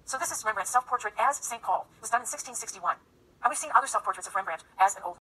So this is Rembrandt's self-portrait as St. Paul. It was done in 1661. And we've seen other self-portraits of Rembrandt as an old